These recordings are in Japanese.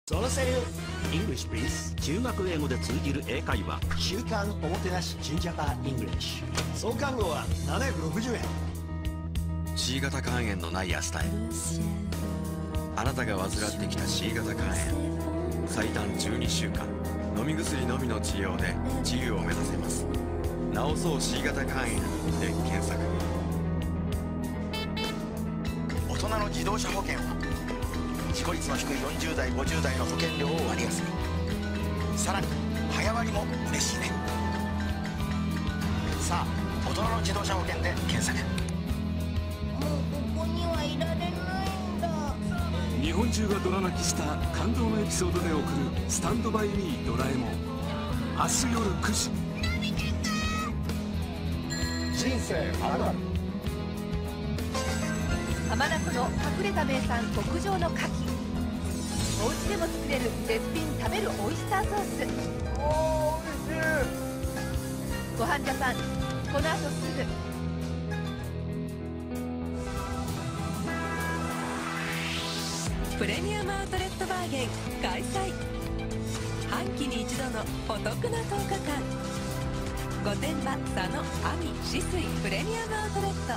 そのセリフ English please。 中学英語で通じる英会話。 週刊おもてなし純ジャパ English。 創刊号は760円。 C 型肝炎のないアスタへ。あなたが患ってきた C 型肝炎、最短12週間飲み薬のみの治療で治癒を目指せます。治そう C 型肝炎で検索。 大人の自動車保険は事故率の低い40代50代の保険料を割安に、さらに早割りも嬉しいね。さあ大人の自動車保険で検索。 もうここにはいられないんだ。 日本中がドラ泣きした感動のエピソードで送るスタンドバイミードラえもん。明日夜9時。 人生あるある。 浜名湖の隠れた名産極上の牡蠣。お家でも作れる絶品食べるオイスターソース。 おー、美味しい。 ごはんジャパン、この後すぐ。 プレミアムアウトレットバーゲン開催。半期に一度のお得な10日間。御殿場、佐野、阿見、酒々プレミアムアウトレット。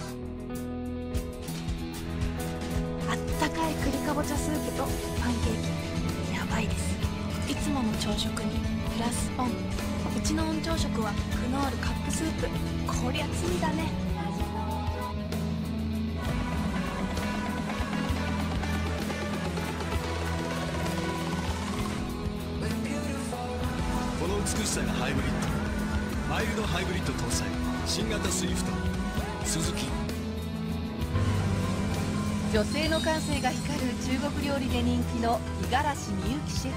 あったかい栗かぼちゃスープとパンケーキ、やばいです。いつもの朝食にプラスオン。うちの温朝食はクノールカップスープ。こりゃ罪だね。 この美しさがハイブリッド。マイルドハイブリッド搭載新型スイフト。スズキ。 女性の感性が光る中国料理で人気の五十嵐美幸シェフ。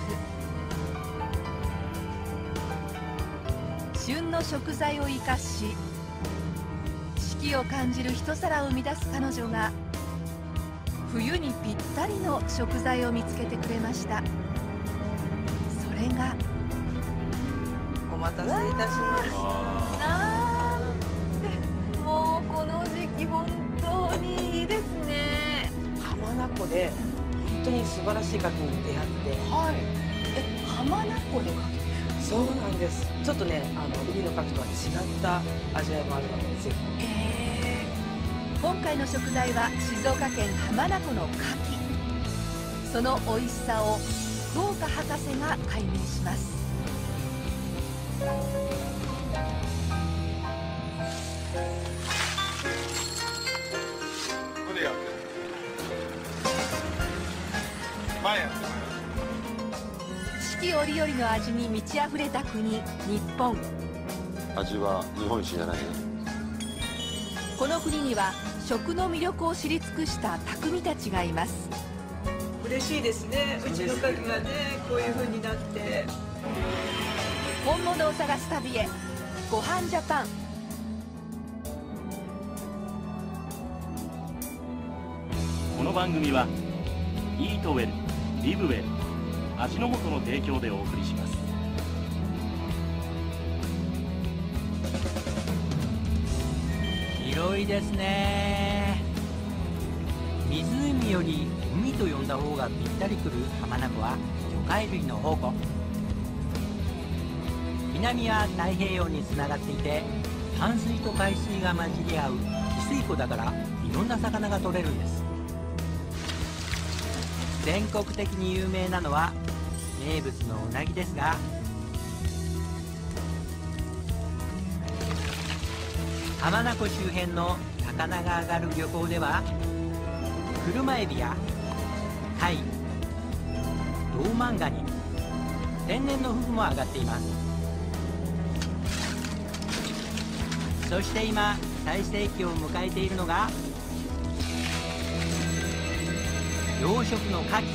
旬の食材を生かし四季を感じる一皿を生み出す彼女が冬にぴったりの食材を見つけてくれました。それがお待たせいたしました。 なんて、もうこの時期本当にいいですね。 浜名湖で本当に素晴らしい牡蠣に出会って、 はい。浜名湖で牡蠣。 そうなんです。ちょっとね、海の牡蠣とは違った味わいもあるので、ぜひ。 今回の食材は静岡県浜名湖の牡蠣。その美味しさを福岡博士が解明します。四季折々の味に満ち溢れた国、日本。 味は日本一じゃないね。 この国には食の魅力を知り尽くした匠たちがいます。 嬉しいですね。うちの牡蠣がね、こういう風になって。 本物を探す旅へ、ごはんジャパン。 この番組はイートウェル、リブウェル、味の素の提供でお送りします。 広いですね。湖より海と呼んだ方がぴったりくる浜名湖は魚介類の宝庫。南は太平洋につながっていて、淡水と海水が混じり合う汽水湖だから、いろんな魚が取れるんです。全国的に有名なのは名物のうなぎですが、浜名湖周辺の魚が上がる漁港では、車エビや貝、ローマンガニ、天然のフグも上がっています。そして今最盛期を迎えているのが養殖の牡蠣。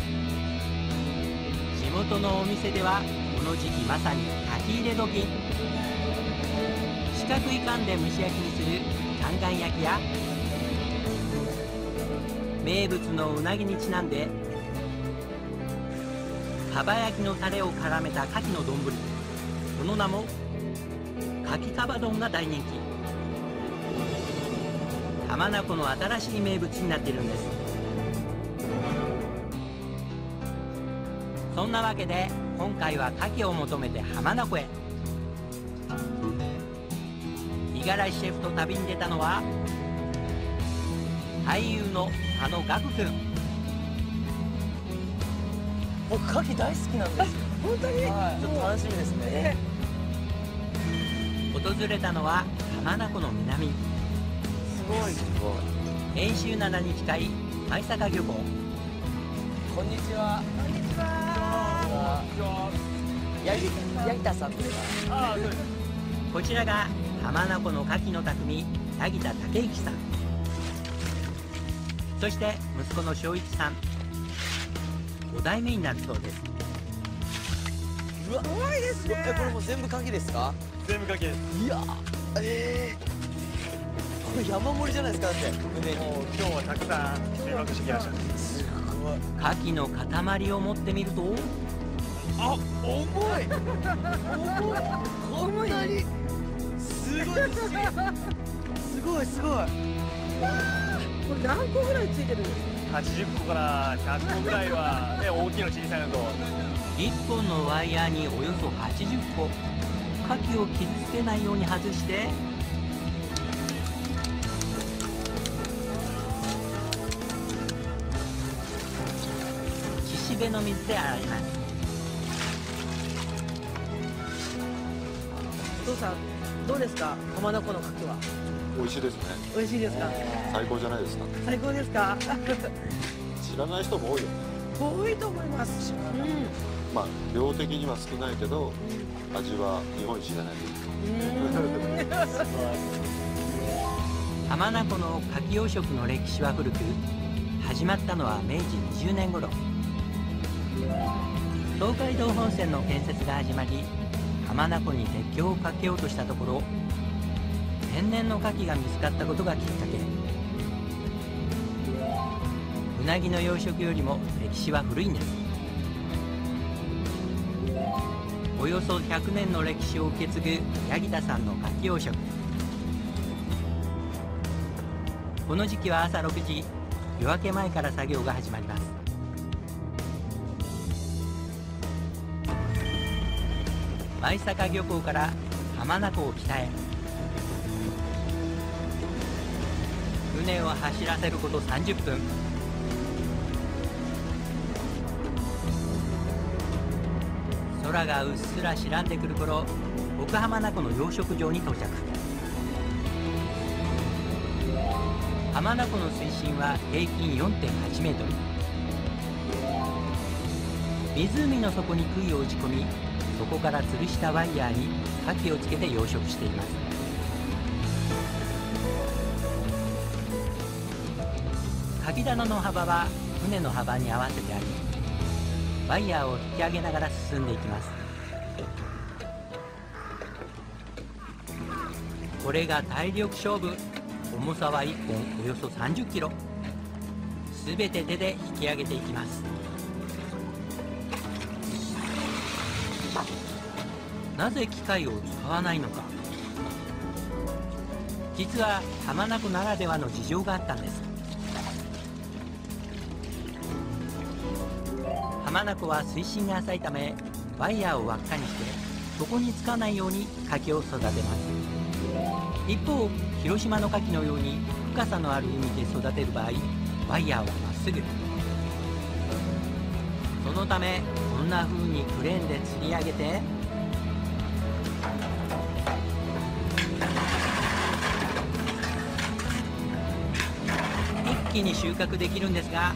地元のお店ではこの時期まさに牡蠣入れ時。四角い缶で蒸し焼きにするカンカン焼きや、名物のうなぎにちなんでかば焼きのタレを絡めた牡蠣の丼、その名も牡蠣かば丼が大人気。浜名湖の新しい名物になっているんです。 そんなわけで今回は牡蠣を求めて浜名湖へ。五十嵐シェフと旅に出たのは俳優の佐野岳君。 僕牡蠣大好きなんですよ。本当に、はい、ちょっと楽しみですね。 訪れたのは浜名湖の南。 すごい。 遠州灘に近い舞坂漁港。 こんにちは。こんにちは。八木田さんですか。 こちらが浜名湖の牡蠣の匠、八木田武之さん。そして息子の正一さん。5代目になるそうです。 うわ、怖いですね。これもう全部牡蠣ですか？ 全部牡蠣です。 いや、これ山盛りじゃないですか。だって胸に。 もう今日はたくさん収穫してきました。 すごい。牡蠣の塊を持ってみると、 あ、重い。こんなにすごいですし、すごいすごい。これ何個ぐらいついてるんですか ？80個から100個ぐらいは、ね、大きいの小さいのと。 1本のワイヤーにおよそ80個。牡蠣を傷つけないように外して、岸辺の水で洗います。 お父さん、どうですか？浜名湖の牡蠣は。 美味しいですね。 美味しいですか？ 最高じゃないですか。 最高ですか？ 知らない人も多いよね。 多いと思います。 まあ量的には少ないけど、味は日本一じゃないですか。 浜名湖の牡蠣養殖の歴史は古く、始まったのは明治20年頃。東海道本線の建設が始まり、浜名湖に鉄橋を架けようとしたところ、天然の牡蠣が見つかったことがきっかけ。うなぎの養殖よりも歴史は古いんです。およそ100年の歴史を受け継ぐ八木田さんの牡蠣養殖。この時期は朝6時、夜明け前から作業が始まります。舞坂漁港から浜名湖を北へ。船を走らせること30分。空がうっすら白んでくる頃、奥浜名湖の養殖場に到着。浜名湖の水深は平均 4.8 メートル。湖の底に杭を打ち込み、そこから吊るしたワイヤーに牡蠣をつけて養殖しています。牡蠣棚の幅は船の幅に合わせてあり、ワイヤーを引き上げながら進んでいきます。これが体力勝負。重さは1本およそ30キロ。すべて手で引き上げていきます。なぜ機械を使わないのか。実は浜名湖ならではの事情があったんです。浜名湖は水深が浅いため、ワイヤーを輪っかにしてそこにつかないように牡蠣を育てます。一方、広島の牡蠣のように深さのある海で育てる場合、ワイヤーはまっすぐ。そのためこんな風にクレーンで吊り上げて、一気に収穫できるんですが、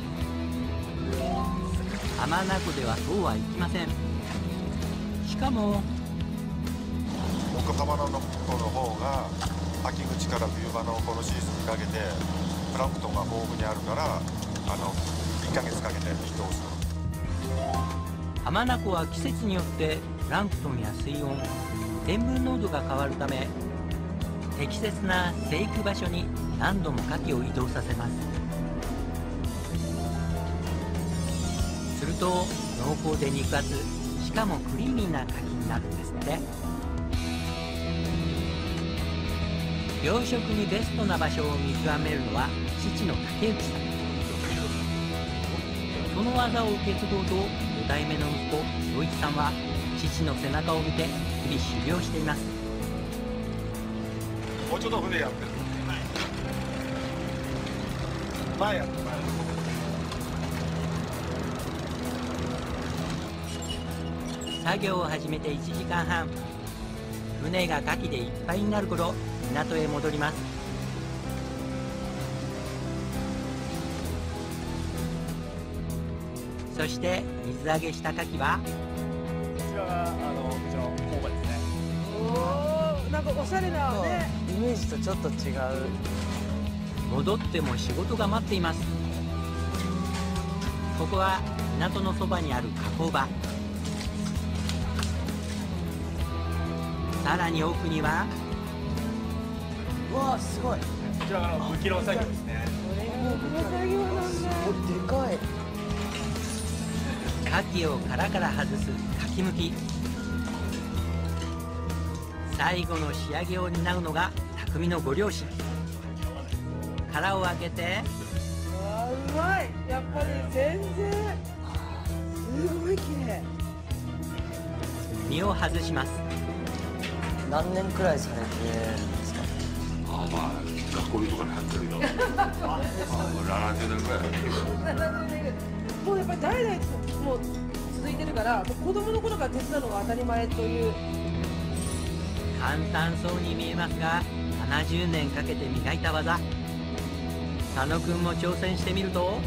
浜名湖ではそうはいきません。しかも奥浜名湖の方が秋口から冬場のこのシーズンにかけてプランクトンが豊富にあるから、1ヶ月かけて移動する。 浜名湖は季節によってプランクトンや水温、塩分濃度が変わるため、適切な生育場所に何度も牡蠣を移動させます。すると濃厚で肉厚、しかもクリーミーな牡蠣になるんですって。養殖にベストな場所を見極めるのは父の竹内さん。その技を受け継ごうと 5代目の息子正一さんは父の背中を見て日々修行しています。 もうちょっと船やってる。前やって作業を始めて1時間半、船が牡蠣でいっぱいになる頃港へ戻ります。そして水揚げした牡蠣はこちらがうちの工場ですね。 おお、なんかおしゃれなね。 イメージとちょっと違う。 戻っても仕事が待っています。ここは港のそばにある加工場。さらに奥には、 うわあ、すごい。 こちらが武器の作業ですね。 この作業なんだ。 でかい。 牡蠣を殻から外す牡蠣むき。最後の仕上げを担うのが匠のご両親。殻を開けて、 あー、うまい。やっぱり全然すごい綺麗。 身を外します。 何年くらいされてるんですか？ まあ学校とかに入ってるよ。70年ぐらい。 70年ぐらい。もうやっぱり代々もう続いてるから、もう子供の頃から手伝うのが当たり前という。 簡単そうに見えますが、70年かけて磨いた技。佐野くんも挑戦してみると、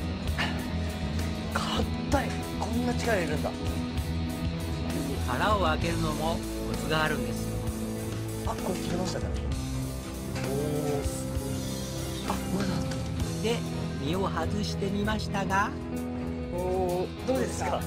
硬い。こんな力いるんだ。 殻を開けるのもコツがあるんです。 あ、これ切れましたね。おお、すごい。あ、まだ。 で、身を外してみましたが、 おお、どうですか？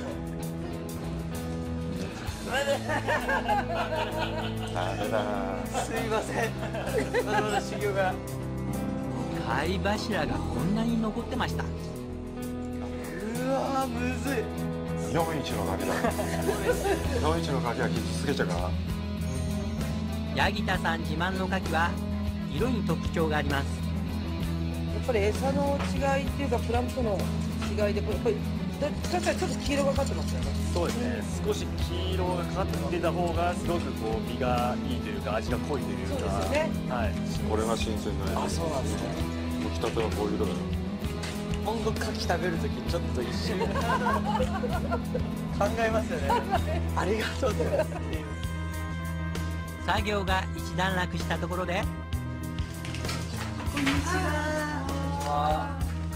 すいません。まだまだ修行が。 貝柱がこんなに残ってました。 うわー、むずい。 41のガキだ。41のガキは傷つけちゃうから。 八木田さん自慢の牡蠣は色に特徴があります。 やっぱり餌の違いっていうかプランクトンの違いで、これやっぱり確かにちょっと黄色がかってますよね。 そうですね。少し黄色がかかってた方がすごくこう身がいいというか味が濃いというか。 そうですよね。 はい。 これが新鮮なやつ。 あ、そうなんですね。 むきたてはこういう色だよ。 本当牡蠣食べるときちょっと一瞬考えますよね。ありがとうございます。 作業が一段落したところで、 こんにちは。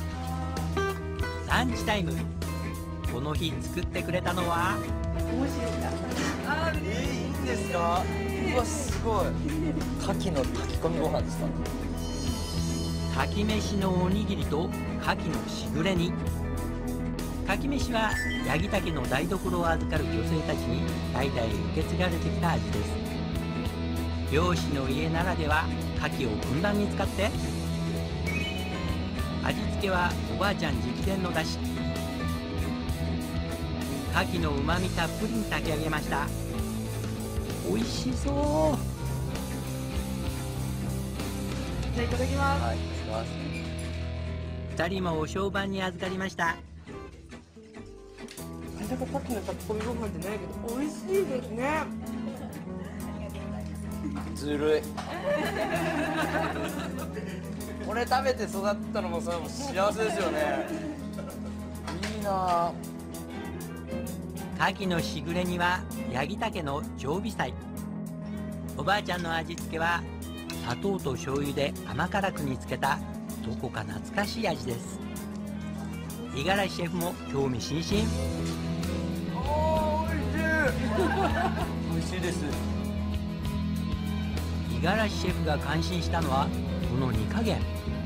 ランチタイム。この日作ってくれたのは、 面白い。 いいんですか？うわ、すごい。牡蠣の炊き込みご飯ですか？ 牡蠣飯のおにぎりと牡蠣のしぐれ煮。牡蠣飯は八木岳の台所を預かる女性たちに代々受け継がれてきた味です。漁師の家ならでは牡蠣をふんだんに使って、味付けはおばあちゃん直伝のだし。牡蠣のうまみたっぷりに炊き上げました。美味しそう。 じゃあいただきます。 はい、いただきます。 2人もお商売に預かりました。 あれだかさっきの炊き込みご飯じゃないけど美味しいですね。 ずるい。これ食べて育ったのもそれも幸せですよね。いいなぁ。 牡蠣のしぐれ煮は八木岳の常備菜。おばあちゃんの味付けは砂糖と醤油で甘辛く煮つけたどこか懐かしい味です。五十嵐シェフも興味津々。 おー、美味しい。美味しいです。 五十嵐シェフが感心したのはこの煮加減。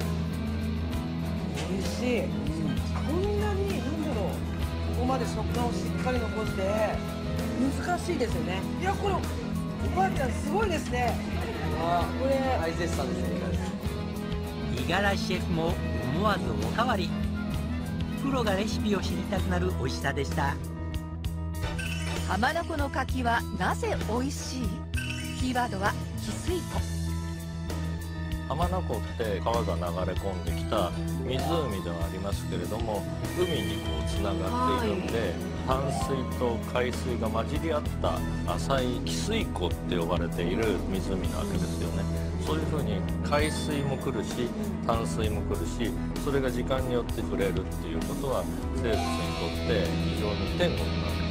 美味しい。こんなになんだろう、ここまで食感をしっかり残して難しいですよね。いや、これおばあちゃんすごいですね。これ大絶賛ですね。 五十嵐シェフも思わずおかわり。プロがレシピを知りたくなる美味しさでした。 浜名湖の牡蠣はなぜ美味しい？キーワードは汽水湖。 浜名湖って川が流れ込んできた湖ではありますけれども、海にこうつながっているんで、 淡水と海水が混じり合った浅い汽水湖って呼ばれている湖なわけですよね。そういうふうに海水も来るし淡水も来るし、それが時間によって触れるっていうことは生物にとって非常に天国なわけです。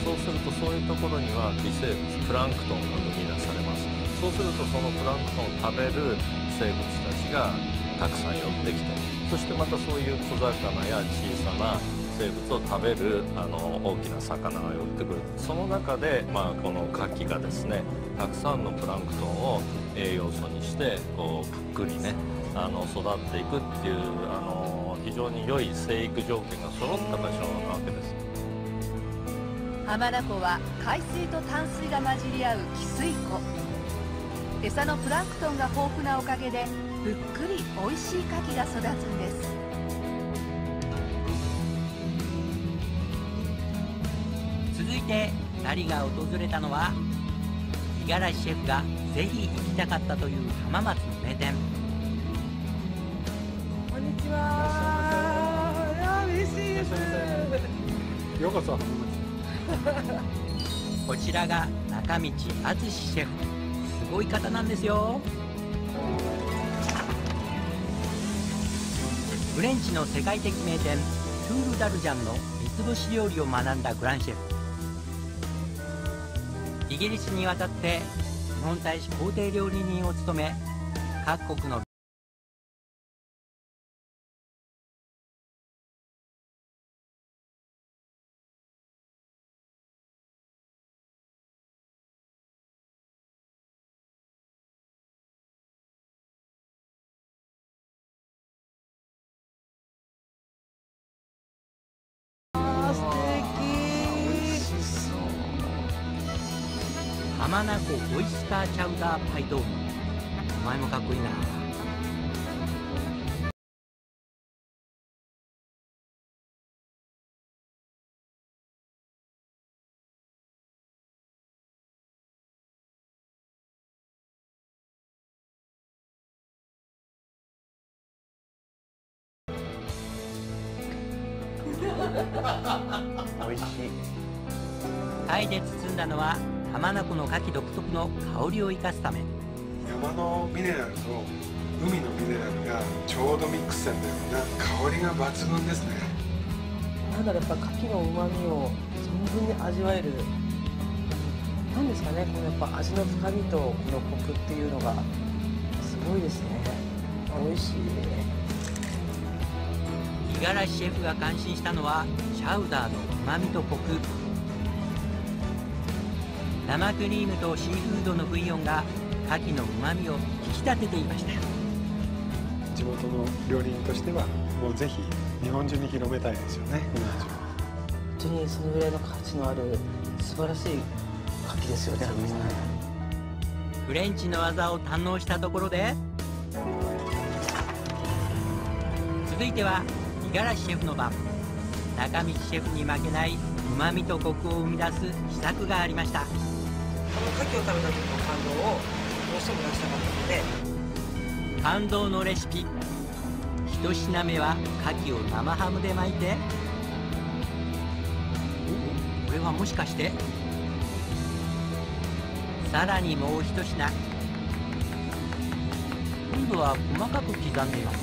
そうするとそういうところには微生物プランクトンが生み出されます。そうするとそのプランクトンを食べる生物たちがたくさん寄ってきて、そしてまたそういう小魚や小さな生物を食べる大きな魚が寄ってくる。その中で、この牡蠣がですね、たくさんのプランクトンを栄養素にしてこうぷっくりね育っていくっていう非常に良い生育条件が揃った場所なわけです。 浜名湖は海水と淡水が混じり合う汽水湖。餌のプランクトンが豊富なおかげでぷっくりおいしい牡蠣が育つんです。 続いて2人が訪れたのは五十嵐シェフがぜひ行きたかったという浜松の名店。 こんにちは。いや嬉しいです。 ようこそ浜松。こちらが中道敦シェフ。すごい方なんですよ。フレンチの世界的名店トゥール・ダルジャンの三つ星料理を学んだグランシェフ。イギリスに渡って日本大使公邸料理人を務め、各国の浜名湖オイスターチャウダーパイ豆腐。名前もかっこいいな。 美味しい。 タイで包んだのは浜名湖の牡蠣独特の香りを生かすため。 山のミネラルと海のミネラルがちょうどミックスされたような香りが抜群ですね。 なんだろう、やっぱ牡蠣の旨味を存分に味わえる。なんですかね、このやっぱ味の深みとこのコクっていうのがすごいですね。美味しい。 五十嵐シェフが感心したのはチャウダーの旨味とコク。生クリームとシーフードのブイヨンが牡蠣の旨味を引き立てていました。 地元の料理人としてはもうぜひ日本中に広めたいですよね。 本当にそのぐらいの価値のある素晴らしい牡蠣ですよね。 フレンチの技を堪能したところで、続いては五十嵐シェフの番。中道シェフに負けない旨味とコクを生み出す秘策がありました。 この牡蠣を食べた時の感動をどうしても出したかったので、 感動のレシピ。一品目は牡蠣を生ハムで巻いて、これはもしかして。さらにもう一品。今度は細かく刻んでいます。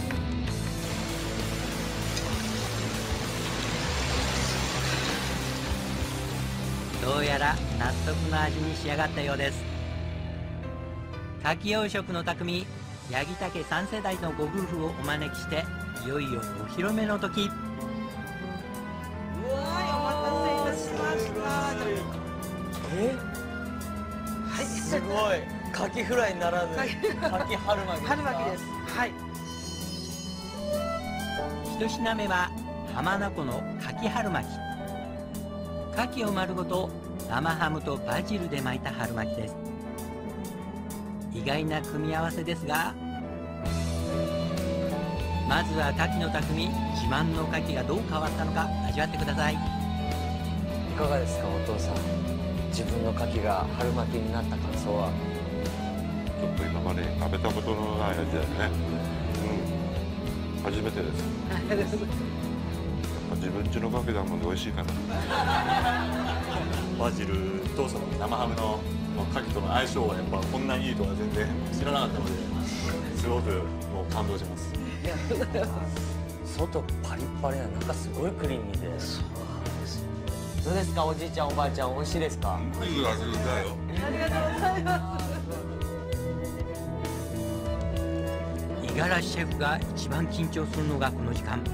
どうやら納得の味に仕上がったようです。牡蠣養殖の匠八木岳3世代のご夫婦をお招きして、いよいよお披露目の時。 うわー、お待たせいたしました。 はい、すごい。カキフライならぬカキ春巻きですか？ 春巻きです。はい。 一品目は浜名湖のカキ春巻き。牡蠣を丸ごと生ハムとバジルで巻いた春巻きです。意外な組み合わせですが、まずは牡蠣の匠自慢の牡蠣がどう変わったのか味わってください。 いかがですか、お父さん。自分の牡蠣が春巻きになった感想は？ ちょっと今まで食べたことのない味だよね。初めてです。 自分家の牡蠣だもんで美味しいかな。 バジルとその生ハムの牡蠣との相性がやっぱこんなにいいとは全然知らなかったので、すごくもう感動します。 外パリッパリな、中すごいクリーミーで。どうですか、おじいちゃんおばあちゃん、美味しいですか？ いい味だよ。 ありがとうございます。 五十嵐シェフが一番緊張するのがこの時間。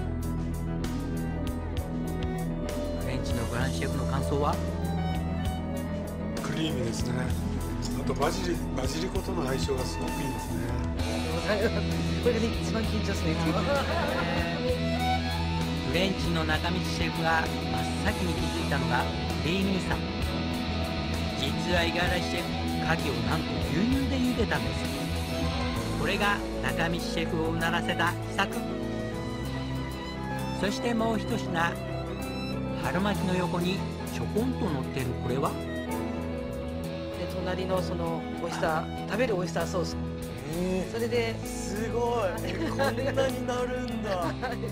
フレンチのグランシェフの感想は？ クリーミーですね。あとバジリコとの相性がすごくいいですね。 これが一番緊張する。 フレンチの中道シェフが真っ先に気づいたのがクリーミーさ。実は五十嵐シェフ、牡蠣をなんと牛乳で茹でたんです。これが中道シェフをうならせた秘策。そしてもう一品、春巻きの横にちょこんと乗ってるこれは？ で隣のそのオイスター、食べるオイスターソース、それですごいこんなになるんだ。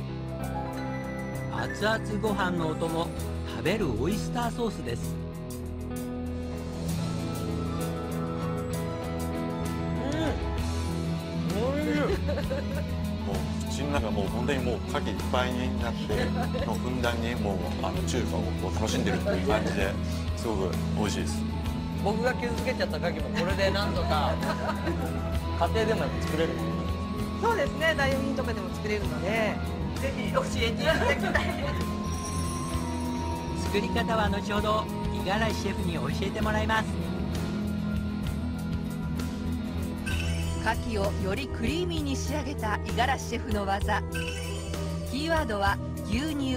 熱々ご飯のお供、食べるオイスターソースです。 もう口の中もう本当にもう牡蠣いっぱいになって、もうふんだんにもう中華をこう楽しんでるっていう感じですごく美味しいです。 僕が傷つけちゃった牡蠣もこれでなんとか家庭でも作れる。 そうですね、代用品とかでも作れるので、ぜひ教えていただきたい。 作り方は後ほど五十嵐シェフに教えてもらいます。 牡蠣をよりクリーミーに仕上げた五十嵐シェフの技。キーワードは牛乳。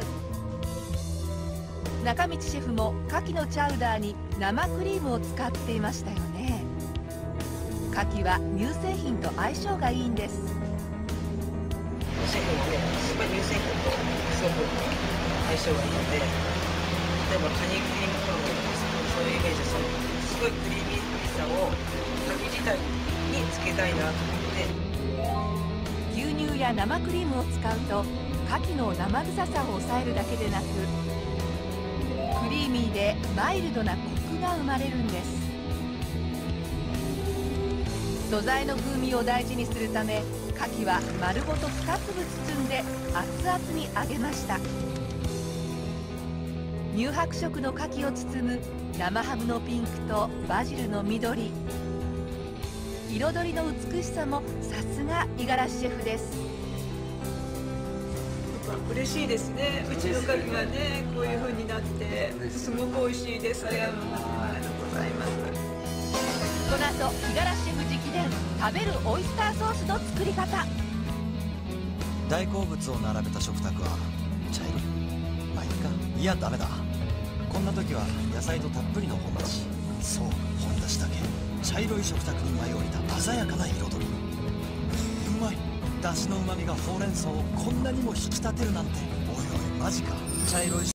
中道シェフも牡蠣のチャウダーに生クリームを使っていましたよね。牡蠣は乳製品と相性がいいんです。 シェフもね、すごい乳製品とすごく相性がいいので、例えばカニクリームコロッケとかそういうイメージです。すごいクリーミーさを牡蠣自体につけたいなと思って。 牛乳や生クリームを使うと牡蠣の生臭さを抑えるだけでなく、クリーミーでマイルドなコクが生まれるんです。素材の風味を大事にするため、牡蠣は丸ごと2粒包んで熱々に揚げました。乳白色の牡蠣を包む生ハムのピンクとバジルの緑。彩りの美しさもさすが五十嵐シェフです。 嬉しいですね。うちの牡蠣がね、こういう風になってすごく美味しいです。ありがとうございます。 この後、五十嵐シェフ直伝、食べるオイスターソースの作り方。 大好物を並べた食卓は茶色い。まあいいか。いやダメだ。こんな時は野菜とたっぷりの本だし。そう、本だしだけ。茶色い食卓に舞い降りた鮮やかな彩り。うまい。だしの旨味がほうれん草をこんなにも引き立てるなんて。おいおいマジか。茶色い